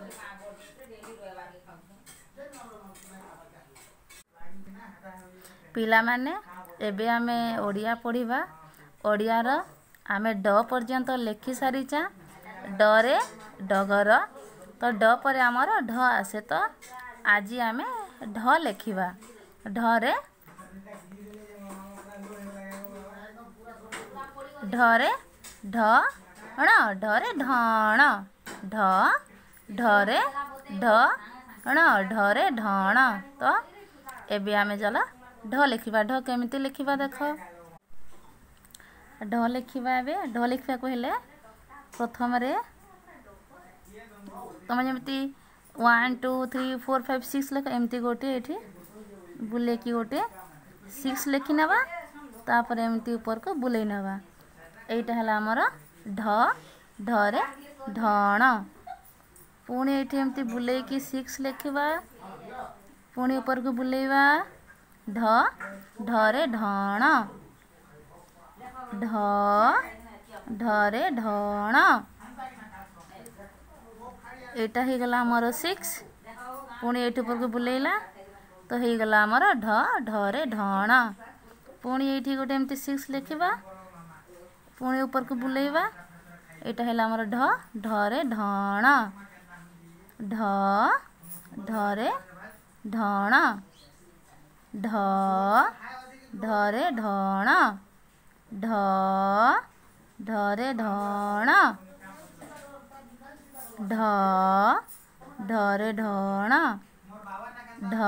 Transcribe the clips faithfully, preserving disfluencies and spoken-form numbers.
पिला माने एबे आमे ओडिया पढ़िबा। ओडियार आमे ड पर्यंत लेखि सारिचा। डरे डगर तो ड पर आमर ढ आसे तो आज आमे ढ लेखिबा। ढरे ढरे ढण ढरे ढण ढ ढरे ढण ढरे ढण तो एबे आमे चला ढ लेखिबा। ढ केमिति लेखिबा देख। ढ लेखिबा एबे ढ लेखिबा कहले प्रथम रे तुम जमती one two three four five six लेख एमती गोटे एठी बुले की गोटे सिक्स लेखि नबा। तापर एमती ऊपर को बुले नबा। एटा हला हमर ढ ढरे ढण। पुणी एठी एमती बुले की सिक्स लेखिबा। पुणी ऊपर को बुलेबा ढ ढरे ढण ढ ढरे ढण। एटा ही गला हमर सिक्स। पुणी एठी ऊपर को बुलेला तो ही गला हमर ढ ढरे ढण। पुणी एठी गोटे एमती सिक्स लेखिबा। पुणी ऊपर को बुलेबा एटा हैला हमर ढ ढरे ढण ढ ढरे ढण ढ ढरे ढण ढ ढरे ढण ढ ढरे ढण ढ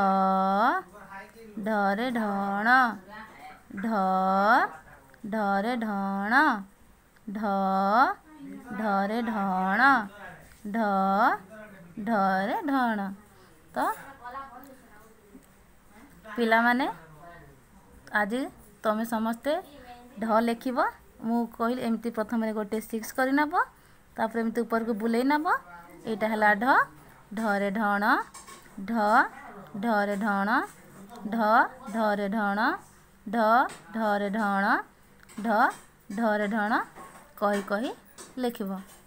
ढरे ढण ढ ढरे ढण ढ ढरे ढण ढ ढरे ढण। तो पिला माने आज तमे समस्ते ढ लेखिब। मु कहली एमती प्रथम रे गोटे सिक्स करि नब। तापर एमती ऊपर को बुलेई नब। एटा हला ढ ढरे ढण ढ ढरे ढण ढ ढरे ढण ढ ढरे ढण ढ ढरे ढण कही कही लेखिब।